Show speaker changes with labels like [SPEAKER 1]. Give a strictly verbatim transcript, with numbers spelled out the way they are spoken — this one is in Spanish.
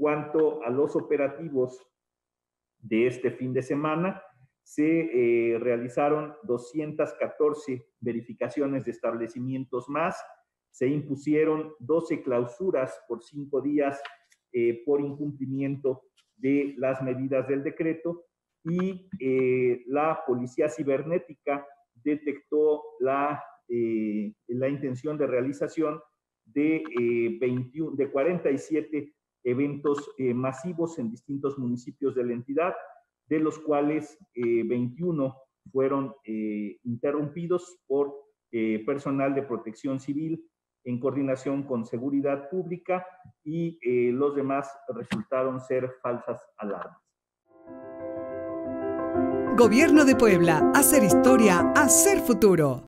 [SPEAKER 1] cuanto a los operativos de este fin de semana, se eh, realizaron doscientas catorce verificaciones de establecimientos más, se impusieron doce clausuras por cinco días eh, por incumplimiento de las medidas del decreto y eh, la Policía Cibernética detectó la, eh, la intención de realización de, eh, veintiuno, de cuarenta y siete eventos eh, masivos en distintos municipios de la entidad, de los cuales eh, veintiuno fueron eh, interrumpidos por eh, personal de protección civil en coordinación con seguridad pública y eh, los demás resultaron ser falsas alarmas.
[SPEAKER 2] Gobierno de Puebla, hacer historia, hacer futuro.